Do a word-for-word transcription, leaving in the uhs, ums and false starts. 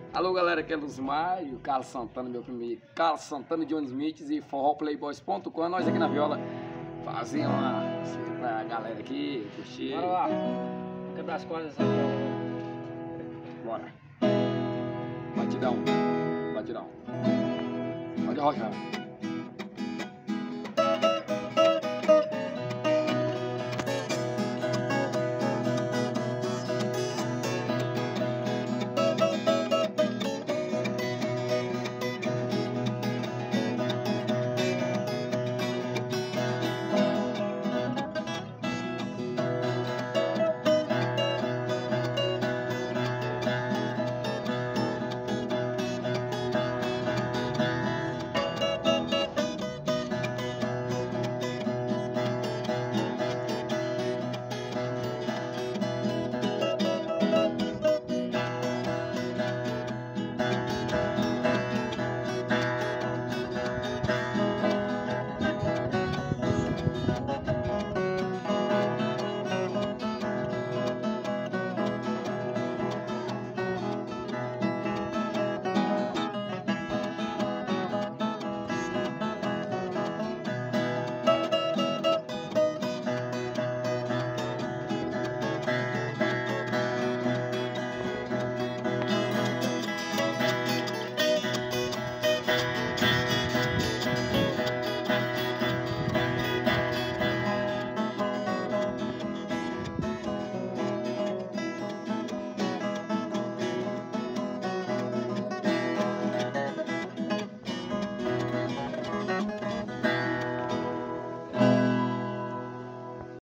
Alô galera, aqui é Luzmar e o Carlos Santana, meu primeiro. Carlos Santana, John Smith e forró playboys ponto com. Nós aqui na viola fazendo uma pra galera aqui curtir. Bora lá, quebrar as cordas dessa viola. Bora. Batidão, batidão. Pode arrochar.